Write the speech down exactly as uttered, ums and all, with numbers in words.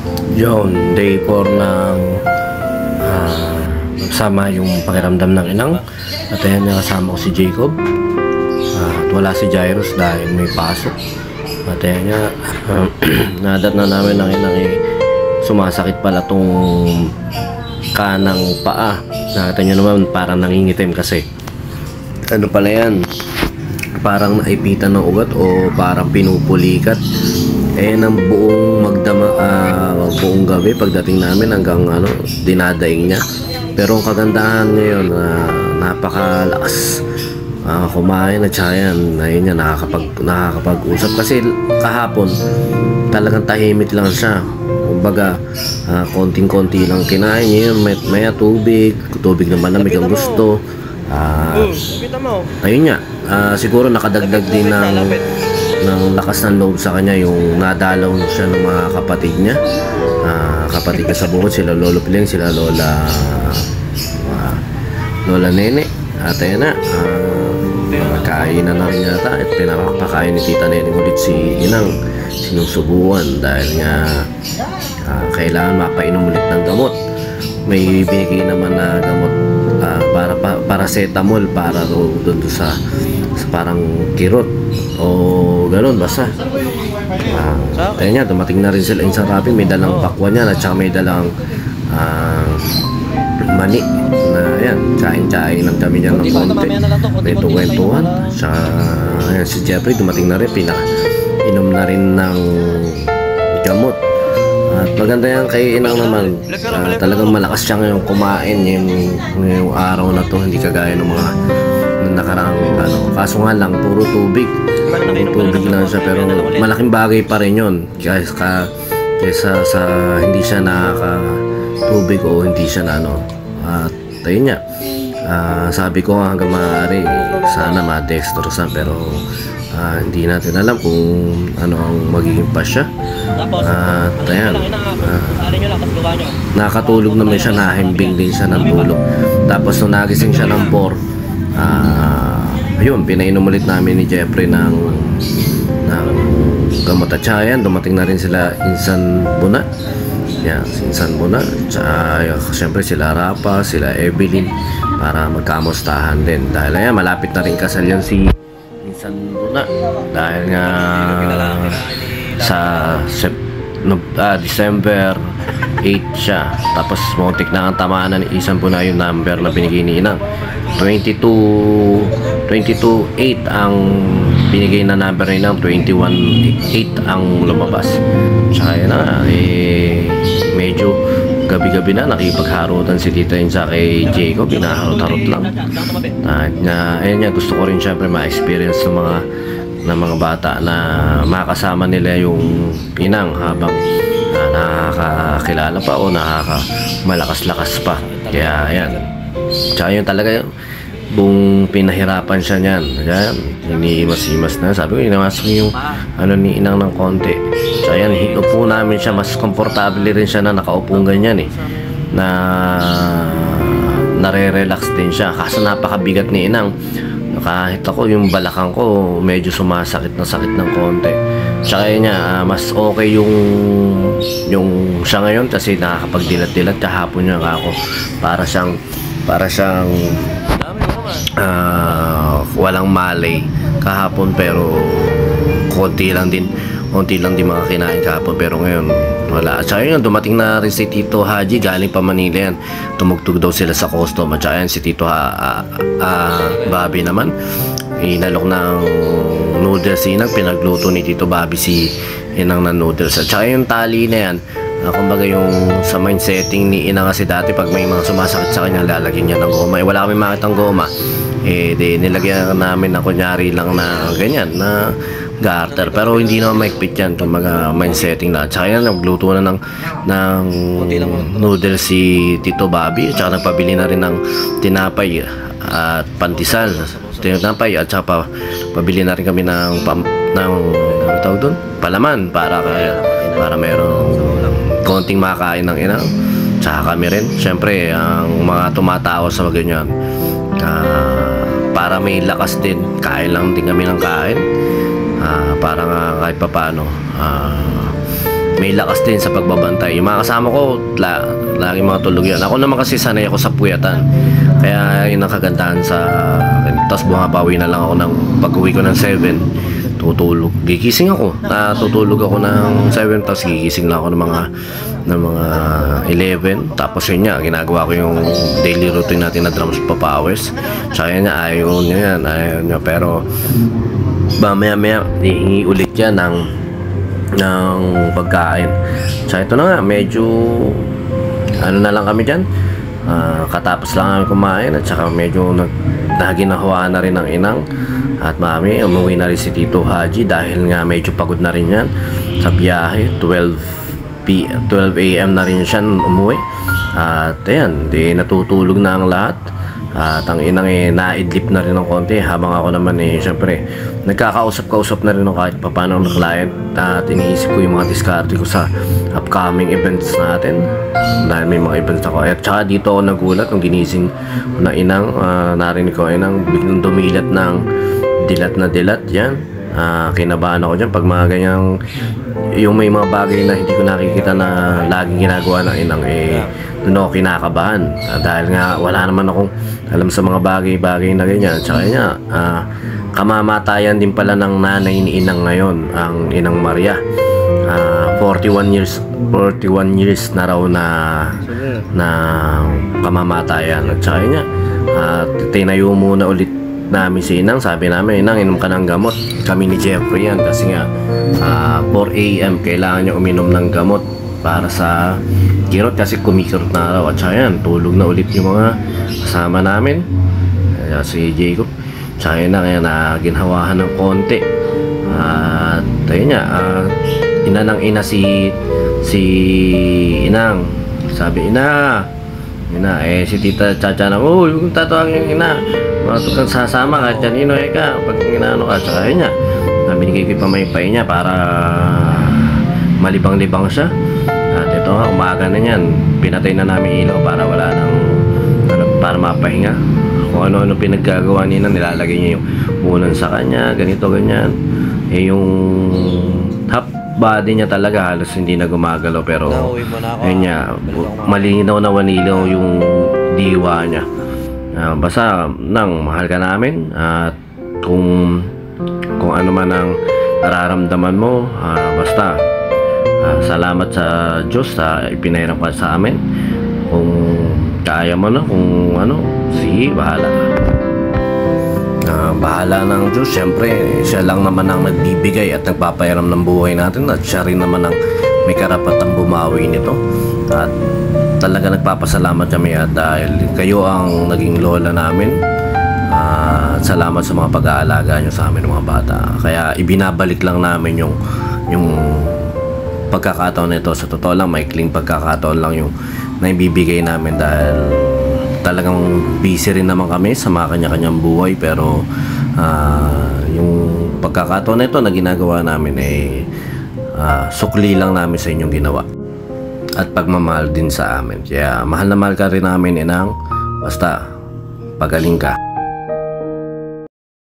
Yun, day four ng uh, nagsama yung pakiramdam ng inang. At ayan, nakasama ko si Jacob. Uh, at wala si Jairus dahil may pasok. At ayan nga, uh, nadat na namin ng inang eh, sumasakit pala tong kanang paa. Nakita nyo naman, parang nangingitim kasi. Ano pala yan? Parang naipitan ng ugat o parang pinupulikat. Eh ng buong magdama, uh, buong gabi pagdating namin hanggang ano, dinadaing niya. Pero ang kagandahan ngayon, uh, napakalakas uh, kumain at saka yan, ayun niya, nakakapag, nakakapag-usap. Kasi kahapon, talagang tahimik lang siya. Kumbaga, uh, konting-konti lang kinain niya yun, may, may tubig, tubig na malamig ang gusto. Uh, ayun niya, uh, siguro nakadagdag din ng ng lakas ng loob sa kanya yung nadalaw siya ng mga kapatid niya, uh, kapatid niya sa bukod, sila Lolo Piling, sila Lola uh, Lola Nene. At ayun na, uh, nagkain na na rin yata at pinapakain ni Tita Nene ulit si Inang, sinusubuan dahil nga uh, kailangan mapainom ulit ng gamot. May bigay naman na gamot uh, para pa, paracetamol para doon sa, sa parang kirot o gano'n basta. Uh, ayun nga, dumating na rin sila sa rapid, may dalang pakwan niya at saka may dalang uh, mani na yan, tsahin-tsahin lang kami niyan ng konti, may tuwentuhan. Saka ayan, si Jeffrey dumating na rin, pinaka-inom na rin ng gamot. At maganda yan kay Inang naman, uh, talagang malakas siya ngayon kumain yung, yung araw na to, hindi kagaya ng mga nakaraang ano. Kaso nga lang, puro tubig, puro tubig lang siya, pero malaking bagay pa rin yun kaysa, kaysa sa hindi siya nakaka-tubig o hindi siya na ano. At ayun nga, uh, sabi ko hanggang maaari sana ma-dextrosan, pero Uh, hindi natin alam kung ano ang magiging pasya. At uh, ayan, uh, nakatulog naman siya, nahimbing din siya ng tulog. Tapos nung nagising siya ng four, uh, ayun, pinainom ulit namin ni Jeffrey ng, ng gamot at saka yan, dumating na rin sila Insan Buna. Yan, Insan Buna. Tsaka siyempre sila Rapa, sila Evelyn, para magkamustahan din. Dahil ayan, malapit na rin kasal yan si Insan Buna dahil nga sa sep, no, ah, December eight siya. Tapos muntik na ang tamaan ni Insan Buna yung number na binigay ni Inang. twenty-two eight ang binigay na number ni Inang, twenty-one eight ang lumabas. Tsaka yun na, eh, medyo gabi-gabi na, nakipagharutan si Tita Insa kay Jacob, pinaharot-harot lang. At na, ayun nga, gusto ko rin syempre ma-experience ng mga ng mga bata na makasama nila yung Inang habang uh, nakakakilala pa o nakaka-malakas-lakas pa. Kaya ayan, tsaka yun talaga yun, buong pinahirapan siya niyan. Ayan, iniimas-imas na. Sabi ko, inamas mo yung ano ni Inang ng konti. So ayan, hinupo namin siya, mas komportable rin siya na nakaupong ganyan eh, na nare-relax din siya. Kaso napakabigat ni Inang, kahit ako yung balakang ko medyo sumasakit na sakit ng konti. Tsaka yun niya, uh, mas okay yung yung siya ngayon kasi nakakapagdilat-dilat. Kahapon niya ako, para siyang para siyang uh, walang malay kahapon, pero konti lang din konti lang din mga kinain kahapon, pero ngayon wala. At saka yun, dumating na rin si Tito Haji, galing pa Manila yan, tumugtog daw sila sa custom. At saka yan, si Tito ha, uh, uh, Bobby naman, inalok ng noodles si Inang, pinagluto ni Tito Bobby si Inang ng noodles. At saka yung tali na yan, uh, kumbaga yung sa mind setting ni Inang kasi dati pag may mga sumasakit sa kanya, lalagyan niya ng goma. Eh, wala kami makitang goma, eh di nilagyan namin na kunyari lang na ganyan na garter, pero hindi naman maikpit yan, kumbaga mind setting na. At saka yan, nagluto na ng, ng noodles si Tito Bobby, at saka nagpabili na rin ng tinapay at pantisal, tinapay, at saka pa, pabili na rin kami ng pam, ng ano tawag doon, palaman, para para mayroong konting makain ng Inang. Tsaka kami rin, syempre ang mga tumatawa sa ganyan, uh, para may lakas din, kain lang din kami ng kain. Uh, para nga kahit pa paano uh, may lakas din sa pagbabantay. Yung mga kasama ko, la, lagi mga tulog yan. Ako naman kasi sanay ako sa puyatan. Kaya yun ang kagandahan sa akin. Tapos bumabawi na lang ako ng pag-uwi ko ng seven. Tutulog. Gigising ako. Natutulog ako ng seven. Tapos gigising lang ako ng mga ng mga eleven. Tapos yun nga, ginagawa ko yung daily routine natin na drums pa powers. Tsaka yun nga, ayaw niya yan. Ayaw niya. Pero mamaya maya hihingi ulit yan ng ng pagkain. So ito na nga, medyo ano na lang kami dyan, uh, katapos lang kami kumain at saka medyo nag naginahawa na rin ng inang at mami, umuwi na rin si Tito Haji dahil nga medyo pagod na rin yan sa biyahe. twelve a m na rin siya umuwi at ayan, di natutulog na ang lahat. At ang inang eh, naidlip na rin ng konti habang ako naman eh, syempre nagkakausap-kausap na rin ng kahit paano ng client at iniisip ko yung mga diskarte ko sa upcoming events natin dahil may mga events ako. At saka dito ako nagulat nung ginising na inang, uh, narinig ko inang biglang dumilat ng dilat na dilat yan. Uh, kinabahan ako dyan pag mga ganyang yung may mga bagay na hindi ko nakikita na laging ginagawa ng inang eh, doon ako kinakabahan uh, dahil nga wala naman akong alam sa mga bagay-bagay na ganyan. Tsaka niya, uh, kamamatayan din pala ng nanay ni inang ngayon, ang inang Maria. uh, forty-one years forty-one years na raw na na kamamatayan. At tsaka niya, uh, tinayo muna ulit namin si inang. Sabi namin, inang, inom ka ng gamot. Kami ni Jeffrey yan kasi nga uh, four a m kailangan niya uminom ng gamot para sa kirot kasi kumikirot na araw. At saka yan, tulog na ulit yung mga kasama namin, uh, si Jacob. Tsaka yun na, kaya na ginhawahan ng konti. At uh, ayun nga, uh, ina ng ina si si inang. Sabi, ina ina, eh si Tita Chacha na, oh, yung tatawagin yung ina, matut kang sasama ka dyan, ino, eh ka, pag inaano ka. Tsaka yun nga, binigay ko yung pamaypay niya para malibang-libang siya. At ito nga, umaga na yan, pinatay na namin ilaw para wala nang ano, para mapahinga. Kung ano-ano pinaggagawa nila, nilalagay niya yung unan sa kanya, ganito, ganyan. Eh yung half body niya talaga halos hindi na gumagalaw, pero ayun niya, malinaw na wanilaw yung diwa niya. Uh, basta nang mahal ka namin at kung kung ano man ang nararamdaman mo, uh, basta uh, salamat sa Diyos sa ipinahirap ka sa amin. Kung kaya mo na, kung ano, sige, bahala ka. Uh, bahala ng Diyos. Siyempre, siya lang naman ang nagbibigay at nagpapayaram ng buhay natin at siya rin naman ang may karapatang bumawi nito. At talaga nagpapasalamat kami at dahil kayo ang naging lola namin. Uh, salamat sa mga pag-aalaga nyo sa amin ng mga bata. Kaya ibinabalik lang namin yung yung pagkakataon nito. Sa totoo lang, maikling pagkakataon lang yung naibibigay namin dahil talagang busy rin naman kami sa mga kanya-kanyang buhay. Pero uh, yung pagkakataon nito na ginagawa namin eh uh, sukli lang namin sa inyong ginawa at pagmamahal din sa amin. Kaya mahal na mahal ka rin namin, inang. Basta pagaling ka.